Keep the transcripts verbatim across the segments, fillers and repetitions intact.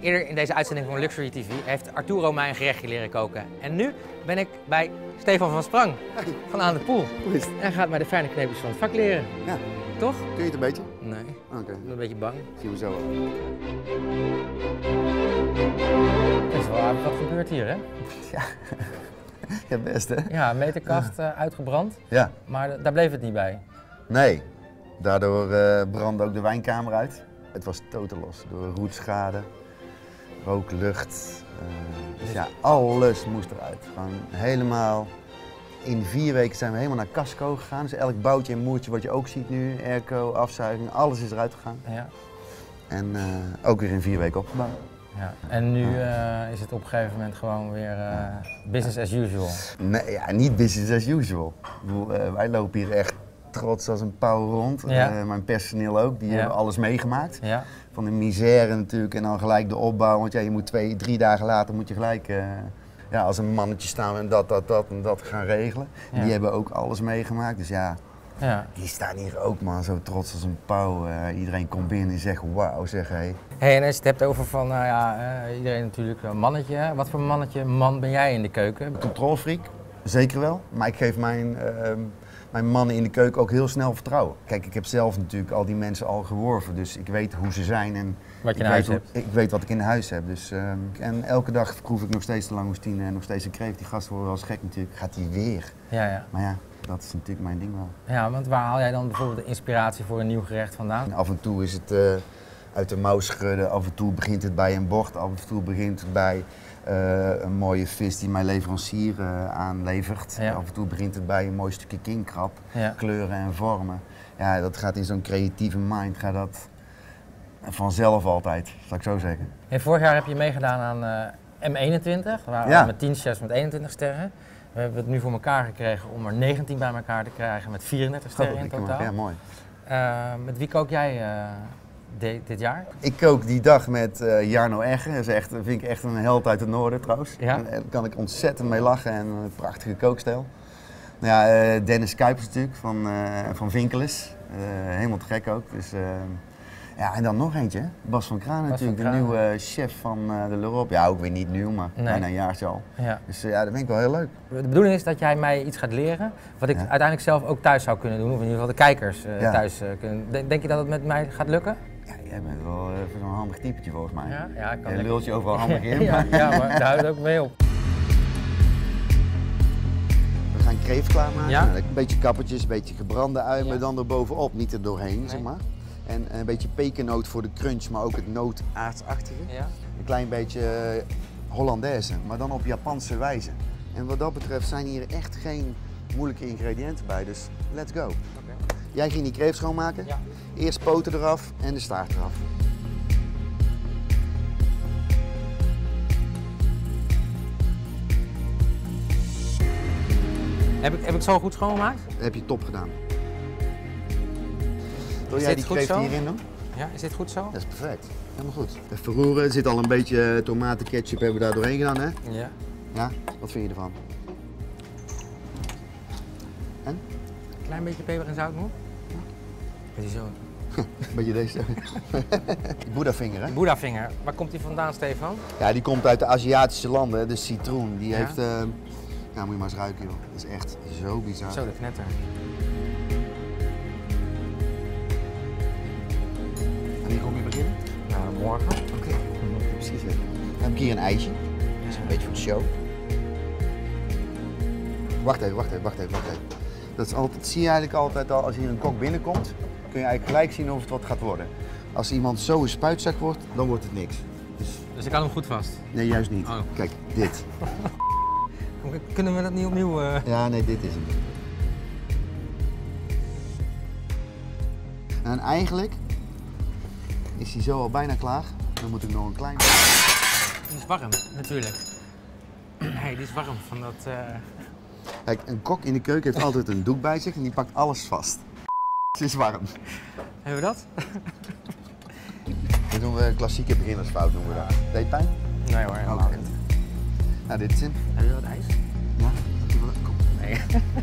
Eerder in deze uitzending van Luxury T V heeft Arturo mij een gerechtje leren koken. En nu ben ik bij Stefan van Sprang van Aan de Poel. Hoe is het? En gaat mij de fijne kneepjes van het vak leren. Ja. Toch? Kun je het een beetje? Nee, Oké. ik ben een beetje bang. Zien we zo wel. Het is wel aardig wat gebeurt hier, hè? Ja. Ja, best hè? Ja, meterkast uh, uitgebrand, Ja. maar daar bleef het niet bij. Nee. Daardoor uh, brandde ook de wijnkamer uit. Het was totaal los. Door roetschade, rook, lucht. Uh, dus ja, alles moest eruit. Gewoon helemaal. In vier weken zijn we helemaal naar Casco gegaan. Dus elk boutje en moertje wat je ook ziet nu, airco, afzuiging, alles is eruit gegaan. Ja. En uh, ook weer in vier weken opgebouwd. Ja. En nu uh, is het op een gegeven moment gewoon weer uh, business as usual. Nee, ja, niet business as usual. Ik bedoel, uh, wij lopen hier echt trots als een pauw rond. Ja. Uh, mijn personeel ook, die ja. hebben alles meegemaakt. Ja. Van de misère natuurlijk en dan gelijk de opbouw. Want ja, je moet twee, drie dagen later moet je gelijk uh, ja, als een mannetje staan en dat, dat, dat en dat gaan regelen. Ja. Die hebben ook alles meegemaakt. Dus ja, ja. die staan hier ook man, zo trots als een pauw. Uh, iedereen komt binnen en zegt wauw, zeg hé. Hey. Hey, en als je het hebt over van, nou ja, uh, iedereen natuurlijk een mannetje. Wat voor mannetje, man ben jij in de keuken? Controlfreak, zeker wel. Maar ik geef mijn, uh, mijn mannen in de keuken ook heel snel vertrouwen. Kijk, ik heb zelf natuurlijk al die mensen al geworven, dus ik weet hoe ze zijn en wat je ik, in huis weet hebt. Hoe, ik weet wat ik in huis heb. Dus, uh, en elke dag proef ik nog steeds de langoustine en nog steeds een kreeft. Die gasten worden wel eens gek natuurlijk, gaat die weer. Ja, ja. Maar ja, dat is natuurlijk mijn ding wel. Ja, want waar haal jij dan bijvoorbeeld de inspiratie voor een nieuw gerecht vandaan? En af en toe is het uh, uit de mouw schudden, af en toe begint het bij een bord, af en toe begint het bij uh, een mooie vis die mijn leverancier uh, aanlevert. Ja. Af en toe begint het bij een mooi stukje kingkrab, ja. kleuren en vormen. Ja, dat gaat in zo'n creatieve mind, gaat dat vanzelf altijd, zal ik zo zeggen. En vorig jaar heb je meegedaan aan uh, M eenentwintig, waar ja. met tien chefs met eenentwintig sterren. We hebben het nu voor elkaar gekregen om er negentien bij elkaar te krijgen met vierendertig sterren in totaal. Ja, mooi. Uh, met wie kook jij uh, de, dit jaar? Ik kook die dag met uh, Jarno Egger. Dat is echt, vind ik echt een held uit het noorden trouwens. Ja? En daar kan ik ontzettend mee lachen en een prachtige kookstijl. Nou ja, uh, Dennis Kuipers natuurlijk van, uh, van Vinkeles. Uh, helemaal te gek ook. Dus, uh, ja, en dan nog eentje, Bas van Kraan natuurlijk, van Kraan. De nieuwe chef van uh, de L'Europe. Ja, ook weer niet nieuw, maar nee. bijna een jaartje al. Ja. Dus uh, ja, dat vind ik wel heel leuk. De bedoeling is dat jij mij iets gaat leren, wat ik ja. uiteindelijk zelf ook thuis zou kunnen doen, of in ieder geval de kijkers uh, ja. thuis uh, kunnen. Denk je dat het met mij gaat lukken? Ja, jij bent wel uh, zo'n handig typetje volgens mij. Ja, ja, kan je lult je overal handig in. ja, ja, maar daar houdt het ook mee op. We gaan kreeft klaarmaken. Ja? Een beetje kappertjes, een beetje gebrande ui, maar ja. dan er bovenop, niet er doorheen, nee. zeg maar. En een beetje pekennoot voor de crunch, maar ook het nootaardsachtige. Ja. Een klein beetje Hollandaise, maar dan op Japanse wijze. En wat dat betreft zijn hier echt geen moeilijke ingrediënten bij, dus let's go. Okay. Jij ging die kreeft schoonmaken. Ja. Eerst poten eraf en de staart eraf. Heb ik, heb ik zo goed schoongemaakt? Dat heb je top gedaan. Wil jij die kreeft hierin doen? Ja, is dit goed zo? Dat is perfect. Helemaal goed. Even roeren. Er zit al een beetje tomatenketchup hebben we daar doorheen gedaan, hè? Ja. Ja? Wat vind je ervan? En? Een klein beetje peper en zout nog? Ja. Beetje zo. Een beetje deze. Boeddha-vinger, hè? Boeddha-vinger. Waar komt die vandaan, Stefan? Ja, die komt uit de Aziatische landen. De citroen. Die ja? heeft... Uh... Ja, moet je maar eens ruiken, joh. Dat is echt zo bizar. Zo, de knetter. Wanneer kom je beginnen? Nou, morgen. Oké, okay. Precies. Dan heb ik hier een ijsje. Dat is een beetje voor de show. Wacht even, wacht even, wacht even, wacht even. Dat is altijd, zie je eigenlijk altijd al, als hier een kok binnenkomt, kun je eigenlijk gelijk zien of het wat gaat worden. Als iemand zo een spuitzak wordt, dan wordt het niks. Dus, dus ik hou hem goed vast? Nee, juist niet. Oh. Kijk, dit. Kunnen we dat niet opnieuw? Uh... Ja, nee, dit is hem. En eigenlijk is hij zo al bijna klaar. Dan moet ik nog een klein... Die is warm, natuurlijk. Nee, die is warm van dat... Uh... Kijk, een kok in de keuken heeft altijd een doek bij zich en die pakt alles vast. Het is warm. Hebben we dat? Dat doen we klassieke beginnersfout, noemen we dat. Deed pijn? Nee hoor, helemaal niet. Nou, dit is hem. Heb je wat ijs? Ja, kom. Nee.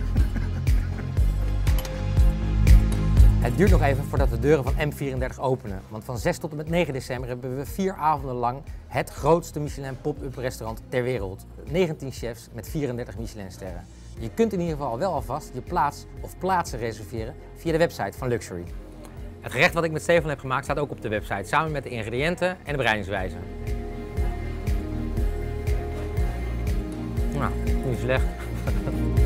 Het duurt nog even voordat de deuren van M vierendertig openen. Want van zes tot en met negen december hebben we vier avonden lang het grootste Michelin pop-up restaurant ter wereld. negentien chefs met vierendertig Michelinsterren. Je kunt in ieder geval wel alvast je plaats of plaatsen reserveren via de website van Luxury. Het gerecht wat ik met Stefan heb gemaakt staat ook op de website, samen met de ingrediënten en de bereidingswijze. Nou, niet slecht.